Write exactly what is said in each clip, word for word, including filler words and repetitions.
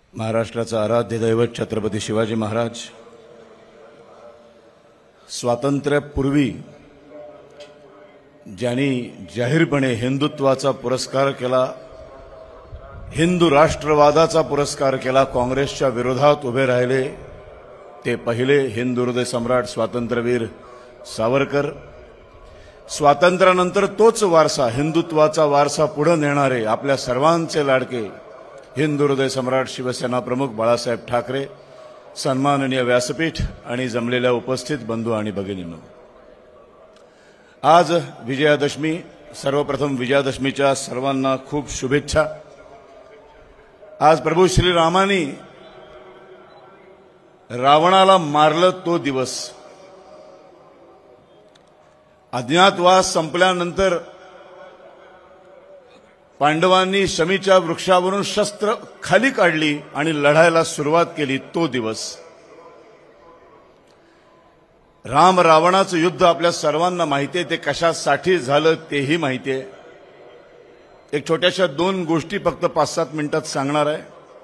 महाराष्ट्राचा आराध्य दैवत छत्रपती शिवाजी महाराज स्वातंत्र्यापूर्वी ज्यांनी जाहीरपणे हिंदुत्वाचा पुरस्कार केला, हिंदू राष्ट्रवादाचा पुरस्कार केला, काँग्रेसच्या विरोधात उभे राहिले ते पहिले हिंदू हृदय सम्राट स्वातंत्र्यवीर सावरकर। स्वातंत्र्यानंतर तोच वारसा, हिंदुत्वाचा वारसा पुढे नेणारे आपल्या सर्वांचे लाडके हिंदू हृदय सम्राट शिवसेना प्रमुख बाळासाहेब ठाकरे। सन्माननीय व्यासपीठ आणि जमलेल्या उपस्थित बंधू आणि भगिनींनो, आज विजयादशमी। सर्वप्रथम विजयादशमीच्या सर्वांना खूप शुभेच्छा। आज प्रभू श्रीरामांनी रावणाला मारलं तो दिवस। अज्ञातवास संपल्यानंतर पांडवांनी शमीच्या वृक्षावरून शस्त्र खाली काढली आणि लढायला सुरुवात केली तो दिवस। राम रावणाचं युद्ध आपल्या सर्वांना माहिती आहे, ते कशासाठी झालं तेही माहिती आहे। एक छोट्याशा दोन गोष्टी फक्त पाच सात मिनिटात सांगणार आहे।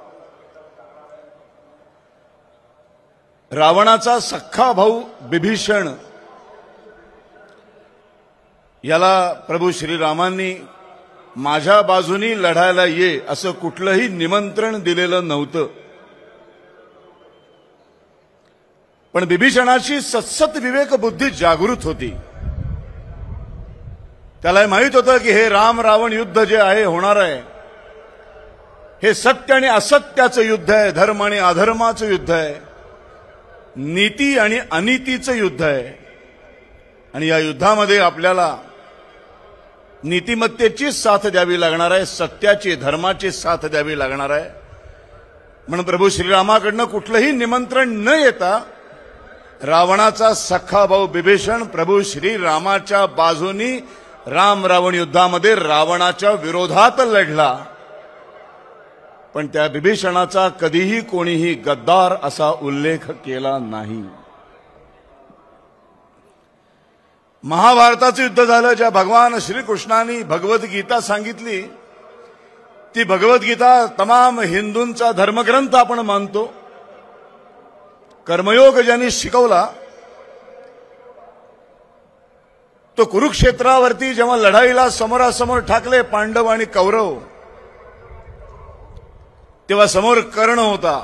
रावणाचा सख्खा भाऊ बिभीषण याला प्रभू श्रीरामांनी माझ्या बाजूनी लढायला ये असं कुठलंही निमंत्रण दिलेलं नव्हतं, पण बिभीषणाची सत्सत विवेक बुद्धी जागृत होती। त्याला माहित होतं की हे राम रावण युद्ध जे आहे होणार आहे, हे सत्य आणि असत्याचं युद्ध आहे, धर्म आणि अधर्माचं युद्ध आहे, नीती आणि अनीतीचं युद्ध आहे। आणि या युद्धामध्ये आपल्याला नीतिमत्तेची साथ द्यावी लागणार आहे, सत्याची धर्माची साथ द्यावी लागणार आहे। म्हणून प्रभू श्रीरामाकडनं कुठलंही निमंत्रण न येता रावणाचा सख्खा भाऊ बिभीषण प्रभू श्रीरामाच्या बाजूनी राम रावण युद्धामध्ये रावणाच्या विरोधात लढला। पण त्या बिभीषणाचा कधीही कोणीही गद्दार असा उल्लेख केला नाही। महाभारताचं युद्ध झालं, ज्या भगवान श्रीकृष्णांनी भगवद्गीता सांगितली, ती भगवद्गीता तमाम हिंदूंचा धर्मग्रंथ आपण मानतो। कर्मयोग ज्यांनी शिकवला तो कुरुक्षेत्रावरती जेव्हा लढाईला समोरासमोर ठाकले पांडव आणि कौरव, तेव्हा समोर कर्ण होता।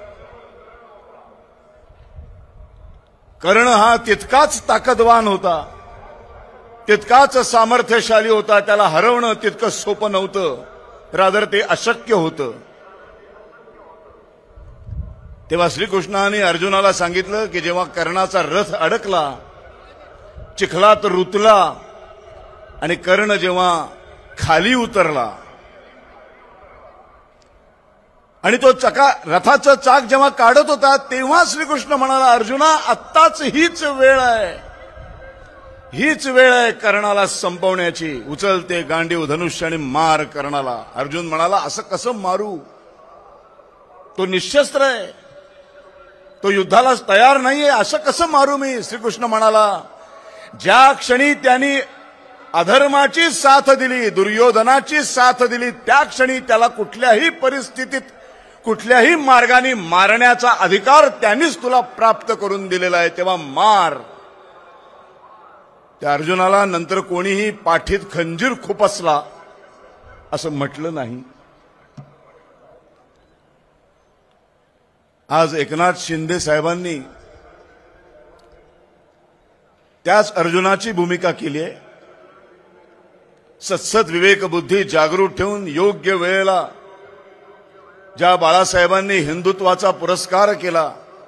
कर्ण हा तितकाच ताकदवान होता, तितकाच सामर्थ्यशाली होता। त्याला हरवणं तितकं सोपं नव्हतं, रादर ते अशक्य होतं। तेव्हा श्रीकृष्णाने अर्जुनाला सांगितलं की जेव्हा कर्णाचा रथ अडकला, चिखलात रुतला आणि कर्ण जेव्हा खाली उतरला आणि तो चका रथाचं चाक जेव्हा काढत होता, तेव्हा श्रीकृष्ण म्हणाला, अर्जुना आत्ताच हीच वेळ आहे, हीच वेळ आहे कर्णाला संपवण्याची। उचलते गांडीव धनुष्य आणि मार कर्णाला। अर्जुन म्हणाला, असं कसं मारू, तो निशस्त्र आहे, तो युद्धाला तयार नाहीये, असं कसं मारू मी। श्रीकृष्ण म्हणाला, ज्या क्षणी त्यांनी अधर्माची साथ दिली, दुर्योधनाची साथ दिली, त्या क्षणी त्याला कुठल्याही परिस्थितीत कुठल्याही मार्गाने मारण्याचा अधिकार त्यांनीच तुला प्राप्त करून दिलेला आहे, तेव्हा मार। त्या अर्जुनाला नंतर कोणीही पाठीत खंजीर खुपसला असं म्हटलं नाही। आज एकनाथ शिंदे साहेबांनी त्याच अर्जुनाची भूमिका केली आहे। सत्सत विवेक बुद्धी जागृत ठेवून योग्य वेळेला ज्या बाळासाहेबांनी हिंदुत्वाचा पुरस्कार केला,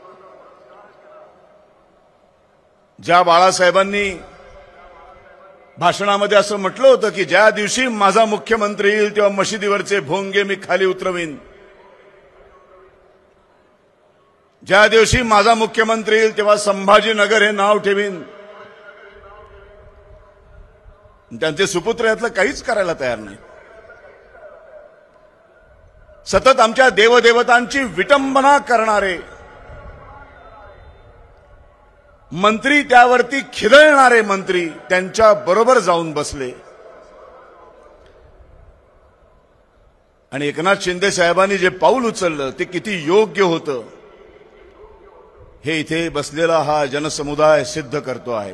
ज्या बाळासाहेबांनी भाषणामध्ये असं म्हटलं होतं की ज्या दिवशी माझा मुख्यमंत्री येईल तेव्हा मशिदीवरचे भोंगे मी खाली उतरवीन, ज्या दिवशी माझा मुख्यमंत्री येईल तेव्हा संभाजीनगर हे नाव ठेवीन, त्यांचे सुपुत्र यातलं काहीच करायला तयार नाही। सतत आमच्या देवदेवतांची विटंबना करणारे मंत्री, त्यावरती खिदळणारे मंत्री त्यांच्या बरोबर जाऊन बसले। आणि एकनाथ शिंदे साहेबांनी जे पाऊल उचललं ते किती योग्य होतं हे इथे बसलेला हा जनसमुदाय सिद्ध करतो आहे.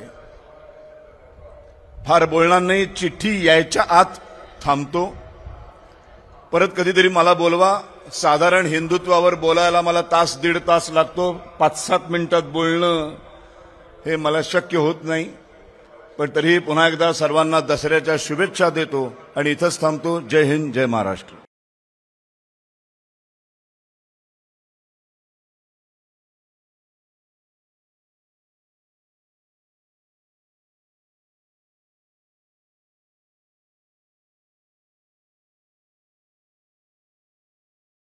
फार बोलणार नाही, चिठ्ठी यायच्या आत थांबतो. परत कधीतरी मला बोलवा. साधारण हिंदुत्वावर बोलायला मला तास दीड तास लागतो. पाच सात मिनिटात बोलणं हे मला शक्य होत नाही. पण तरीही पुन्हा एकदा सर्वांना दसऱ्याच्या शुभेच्छा देतो आणि इथंच थांबतो. जय हिंद, जय महाराष्ट्र.